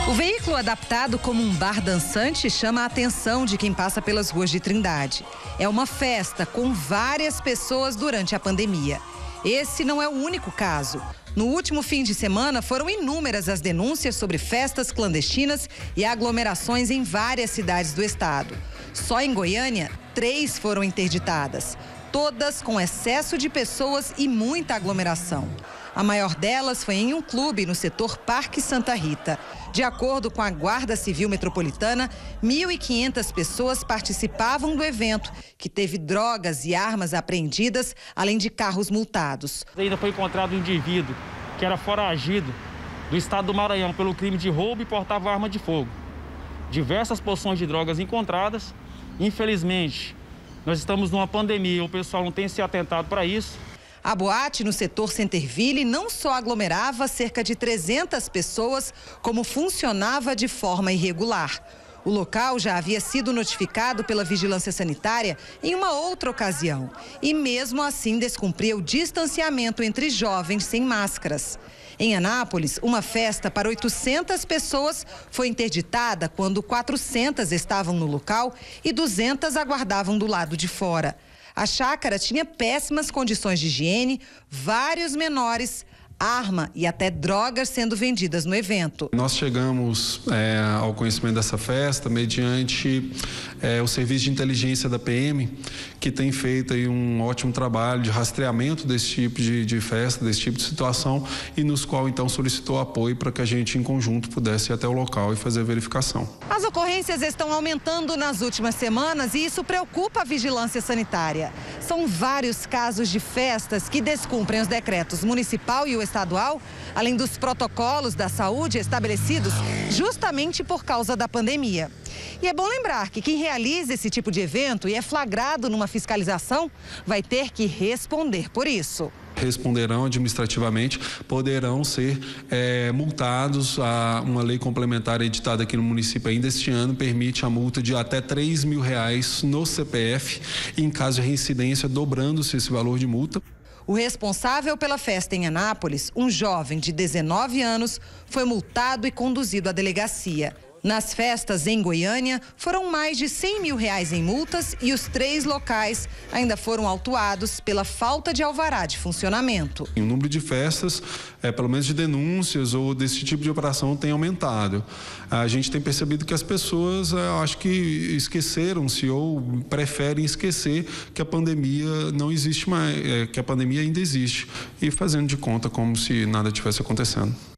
O veículo adaptado como um bar dançante chama a atenção de quem passa pelas ruas de Trindade. É uma festa com várias pessoas durante a pandemia. Esse não é o único caso. No último fim de semana, foram inúmeras as denúncias sobre festas clandestinas e aglomerações em várias cidades do estado. Só em Goiânia, 3 foram interditadas, todas com excesso de pessoas e muita aglomeração. A maior delas foi em um clube no setor Parque Santa Rita. De acordo com a Guarda Civil Metropolitana, 1.500 pessoas participavam do evento, que teve drogas e armas apreendidas, além de carros multados. Ainda foi encontrado um indivíduo que era foragido do estado do Maranhão pelo crime de roubo e portava arma de fogo. Diversas porções de drogas encontradas. Infelizmente, nós estamos numa pandemia, o pessoal não tem se atentado para isso. A boate no setor Centerville não só aglomerava cerca de 300 pessoas, como funcionava de forma irregular. O local já havia sido notificado pela Vigilância Sanitária em uma outra ocasião e mesmo assim descumpria o distanciamento entre jovens sem máscaras. Em Anápolis, uma festa para 800 pessoas foi interditada quando 400 estavam no local e 200 aguardavam do lado de fora. A chácara tinha péssimas condições de higiene, vários menores, arma e até drogas sendo vendidas no evento. Nós chegamos ao conhecimento dessa festa mediante o serviço de inteligência da PM, que tem feito aí um ótimo trabalho de rastreamento desse tipo de festa, desse tipo de situação, e nos qual então solicitou apoio para que a gente em conjunto pudesse ir até o local e fazer a verificação. As ocorrências estão aumentando nas últimas semanas e isso preocupa a vigilância sanitária. São vários casos de festas que descumprem os decretos municipal e o estadual, além dos protocolos da saúde estabelecidos justamente por causa da pandemia. E é bom lembrar que quem realiza esse tipo de evento e é flagrado numa fiscalização vai ter que responder por isso. Responderão administrativamente, poderão ser multados. Uma lei complementar editada aqui no município ainda este ano permite a multa de até R$3 mil no CPF e, em caso de reincidência, dobrando-se esse valor de multa. O responsável pela festa em Anápolis, um jovem de 19 anos, foi multado e conduzido à delegacia. Nas festas em Goiânia, foram mais de R$100 mil em multas e os 3 locais ainda foram autuados pela falta de alvará de funcionamento. O número de festas, pelo menos de denúncias ou desse tipo de operação, tem aumentado. A gente tem percebido que as pessoas, acho que esqueceram-se ou preferem esquecer que a pandemia não existe mais, que a pandemia ainda existe, e fazendo de conta como se nada tivesse acontecendo.